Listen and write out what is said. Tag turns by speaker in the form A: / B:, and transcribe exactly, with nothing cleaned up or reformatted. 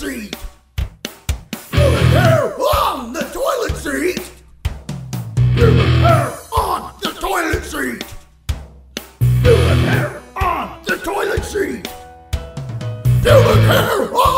A: seat. Pubic hair on the toilet seat. Pubic hair on the toilet seat. Pubic hair on the toilet seat. Pubic hair on